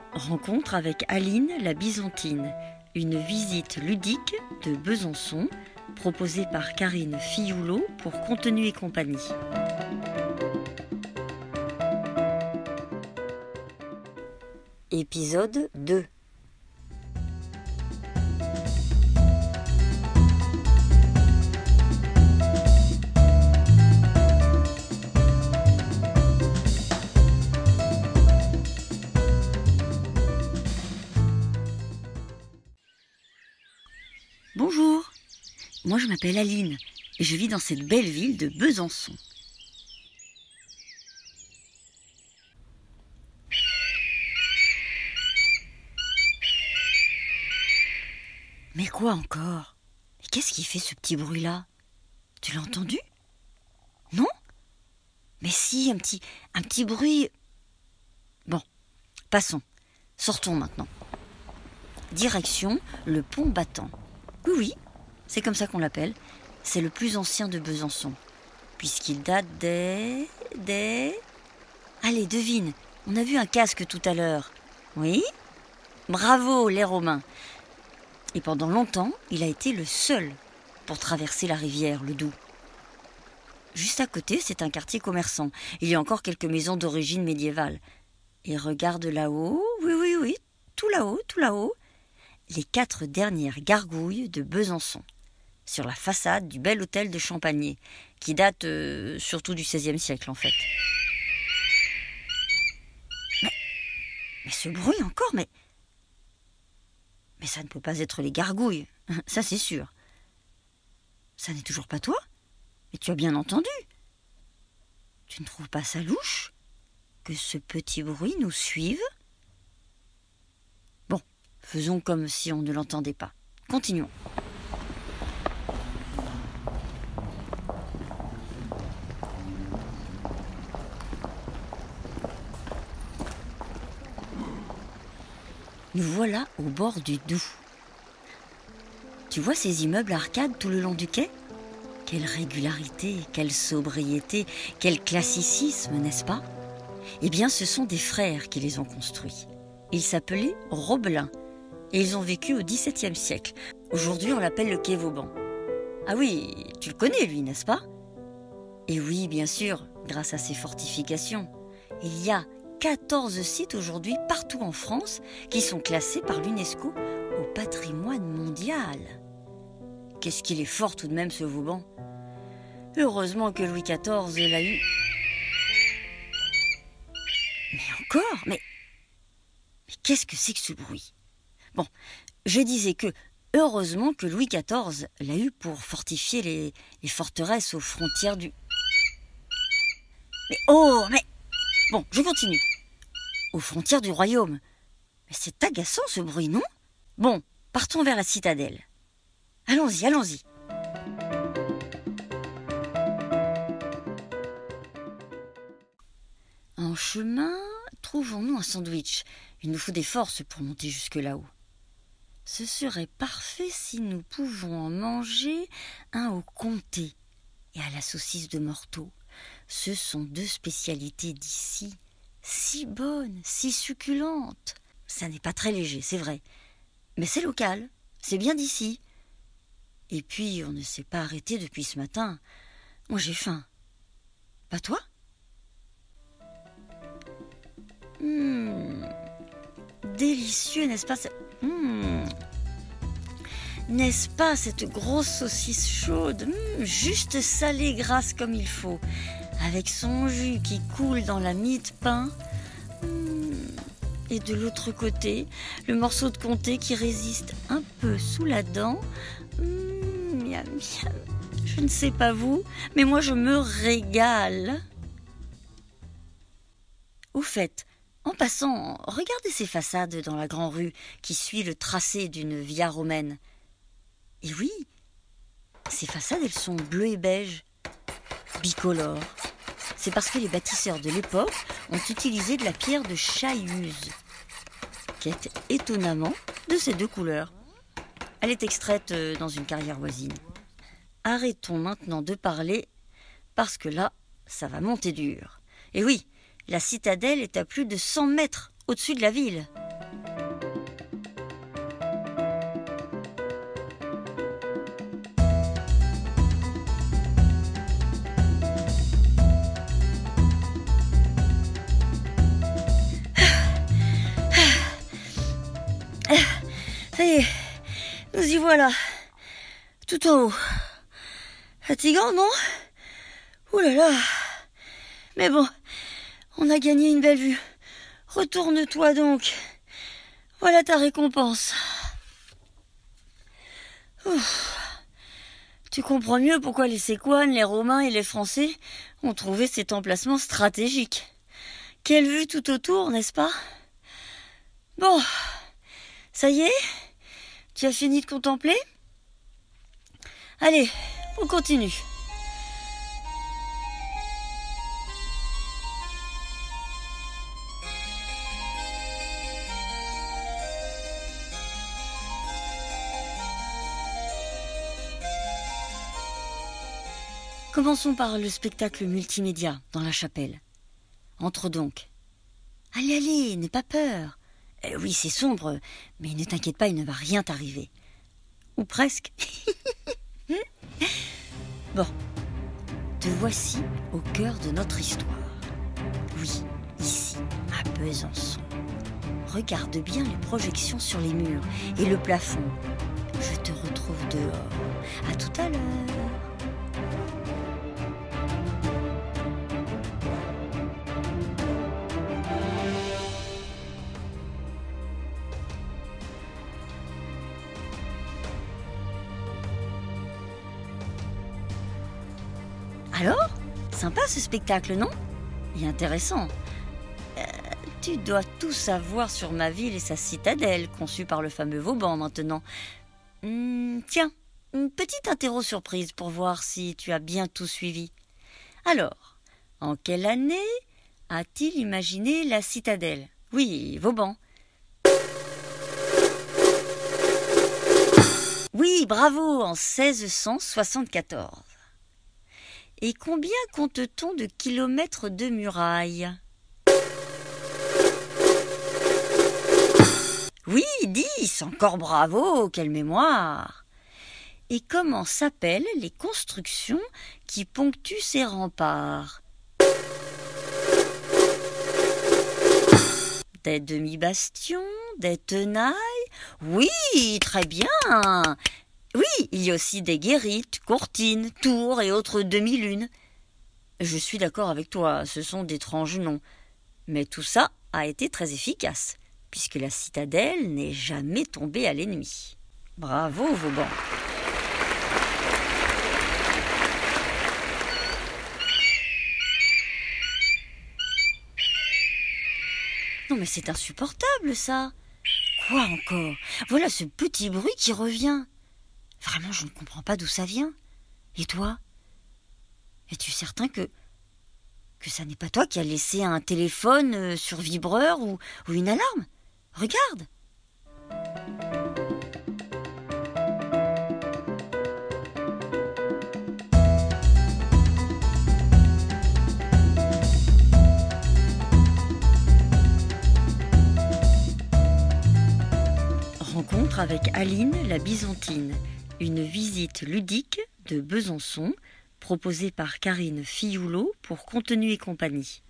Rencontre avec Aline la Byzantine, une visite ludique de Besançon proposée par Karine Fioulot pour Contenu et compagnie. Épisode 2. Bonjour, moi je m'appelle Aline et je vis dans cette belle ville de Besançon. Mais quoi encore? Qu'est-ce qui fait ce petit bruit-là? Tu l'as entendu? Non? Mais si, un petit bruit. Bon, passons, sortons maintenant. Direction le pont battant. Oui, c'est comme ça qu'on l'appelle. C'est le plus ancien de Besançon, puisqu'il date des... Allez, devine, on a vu un casque tout à l'heure. Oui? Bravo, les Romains. Et pendant longtemps, il a été le seul pour traverser la rivière, le Doubs. Juste à côté, c'est un quartier commerçant. Il y a encore quelques maisons d'origine médiévale. Et regarde là-haut, oui, tout là-haut, les 4 dernières gargouilles de Besançon, sur la façade du bel hôtel de Champagné, qui date surtout du XVIe siècle en fait. Mais ce bruit encore, mais ça ne peut pas être les gargouilles, ça c'est sûr. Ça n'est toujours pas toi? Mais tu as bien entendu. Tu ne trouves pas ça louche que ce petit bruit nous suive? Bon, faisons comme si on ne l'entendait pas. Continuons. Nous voilà au bord du Doubs. Tu vois ces immeubles arcades tout le long du quai? Quelle régularité, quelle sobriété, quel classicisme, n'est-ce pas? Eh bien, ce sont des frères qui les ont construits. Ils s'appelaient Robelin et ils ont vécu au XVIIe siècle. Aujourd'hui, on l'appelle le quai Vauban. Ah oui, tu le connais lui, n'est-ce pas? Et oui, bien sûr, grâce à ses fortifications. Il y a 14 sites aujourd'hui partout en France qui sont classés par l'UNESCO au patrimoine mondial. Qu'est-ce qu'il est fort tout de même ce Vauban. Heureusement que Louis XIV l'a eu. Mais encore, mais qu'est-ce que c'est que ce bruit? Bon, je disais que heureusement que Louis XIV l'a eu pour fortifier les forteresses aux frontières du... Mais bon, je continue. Aux frontières du royaume. Mais c'est agaçant ce bruit, non? Bon, partons vers la citadelle. Allons-y. En chemin, trouvons-nous un sandwich. Il nous faut des forces pour monter jusque là-haut. Ce serait parfait si nous pouvions en manger un au comté et à la saucisse de Morteau. Ce sont 2 spécialités d'ici, si bonnes, si succulentes. Ça n'est pas très léger, c'est vrai, mais c'est local, c'est bien d'ici. Et puis, on ne s'est pas arrêté depuis ce matin. Moi, j'ai faim. Pas toi? Délicieux, n'est-ce pas? N'est-ce pas cette grosse saucisse chaude, juste salée, grasse comme il faut, avec son jus qui coule dans la mie de pain. Et de l'autre côté, le morceau de comté qui résiste un peu sous la dent. Miam, miam. Je ne sais pas vous, mais moi je me régale. Au fait, en passant, regardez ces façades dans la grande rue qui suit le tracé d'une via romaine. Et oui, ces façades, elles sont bleues et beige, bicolores. C'est parce que les bâtisseurs de l'époque ont utilisé de la pierre de Chailluse, qui est étonnamment de ces 2 couleurs. Elle est extraite dans une carrière voisine. Arrêtons maintenant de parler, parce que là, ça va monter dur. Et oui, la citadelle est à plus de 100 mètres au-dessus de la ville. y voilà. Tout en haut. Fatigant, non? Ouh là là. Mais bon, on a gagné une belle vue. Retourne-toi donc. Voilà ta récompense. Ouf. Tu comprends mieux pourquoi les Séquanes, les Romains et les Français ont trouvé cet emplacement stratégique. Quelle vue tout autour, n'est-ce pas? Bon, ça y est? Tu as fini de contempler? Allez, on continue. Commençons par le spectacle multimédia dans la chapelle. Entre donc. Allez, allez, n'aie pas peur. Oui, c'est sombre, mais ne t'inquiète pas, il ne va rien t'arriver. Ou presque. Bon, te voici au cœur de notre histoire. Oui, ici, à Besançon. Regarde bien les projections sur les murs et le plafond. Je te retrouve dehors. À tout à l'heure. Alors, sympa ce spectacle, non? Et intéressant. Tu dois tout savoir sur ma ville et sa citadelle, conçue par le fameux Vauban maintenant. Tiens, une petite interro surprise pour voir si tu as bien tout suivi. Alors, en quelle année a-t-il imaginé la citadelle? Oui, Vauban. Oui, bravo, en 1674. Et combien compte-t-on de kilomètres de murailles? Oui, 10, encore bravo, quelle mémoire! Et comment s'appellent les constructions qui ponctuent ces remparts? Des demi-bastions, des tenailles? Oui, très bien! Oui, il y a aussi des guérites, courtines, tours et autres demi-lunes. Je suis d'accord avec toi, ce sont d'étranges noms. Mais tout ça a été très efficace, puisque la citadelle n'est jamais tombée à l'ennemi. Bravo, Vauban. Non mais c'est insupportable ça. Quoi encore? Voilà ce petit bruit qui revient. Vraiment, je ne comprends pas d'où ça vient. Et toi? Es-tu certain que ça n'est pas toi qui as laissé un téléphone sur vibreur ou une alarme? Regarde! Rencontre avec Aline la Byzantine, une visite ludique de Besançon proposée par Karine Fioulot pour Contenu et compagnie.